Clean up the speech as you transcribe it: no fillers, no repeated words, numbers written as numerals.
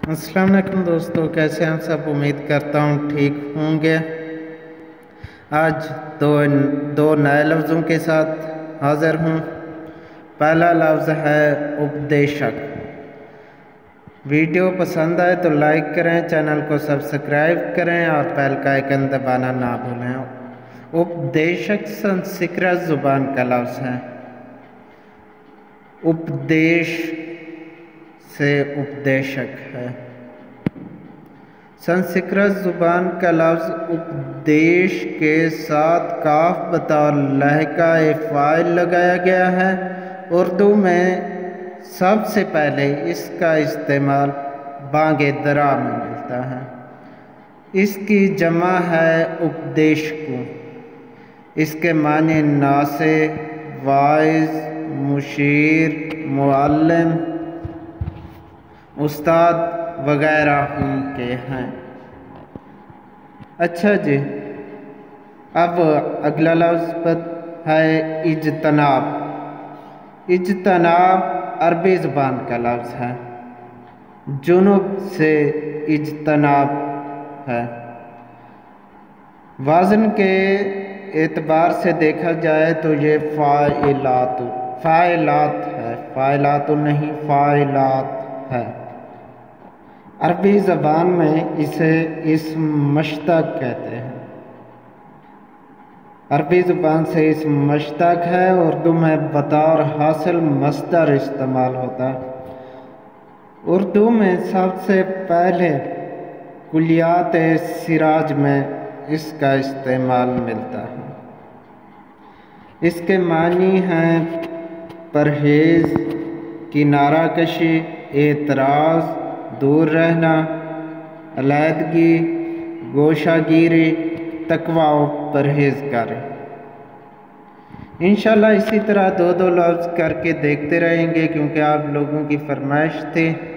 السلام علیکم دوستو، کیسے ہیں سب؟ امید کرتا ہوں ٹھیک ہوں گے۔ آج دو نئے لفظوں کے ساتھ حاضر ہوں۔ پہلا لفظ ہے اپدیشک۔ ویڈیو پسند آئے تو لائک کریں، چینل کو سبسکرائب کریں اور بیل کا آئیکن دبانا نہ بھولیں۔ اپدیشک سنسکرت زبان کا لفظ ہے۔ اپدیش سے اپدیشک ہے۔ سنسکرت زبان کا لفظ اپدیش کے ساتھ کاف بطور لہجہ فاعل لگایا گیا ہے۔ اردو میں سب سے پہلے اس کا استعمال بانگ درا میں ملتا ہے۔ اس کی جمع ہے اپدیشکو۔ اس کے معنی ناصح، واعظ، مشیر، معلم، استاد وغیرہ کے ہیں۔ اچھا جی، اب اگلا لفظ ہے اجتناب۔ اجتناب عربی زبان کا لفظ ہے۔ جنوب سے اجتناب ہے۔ وزن کے اعتبار سے دیکھا جائے تو یہ فاعلات ہے، فاعلات نہیں، فاعلات ہے۔ عربی زبان میں اسے اسم مشتق کہتے ہیں۔ عربی زبان سے اسم مشتق ہے۔ اردو میں بطور حاصل مصدر استعمال ہوتا ہے۔ اردو میں سب سے پہلے کلیات سراج میں اس کا استعمال ملتا ہے۔ اس کے معنی ہیں پرہیز، کنارہ کشی، اعتراض، دور رہنا، علیحدگی، گوشہ گیری، تقویٰ و پرہیزگاری۔ انشاءاللہ اسی طرح دو لفظ کر کے دیکھتے رہیں گے کیونکہ آپ لوگوں کی فرمائش تھی۔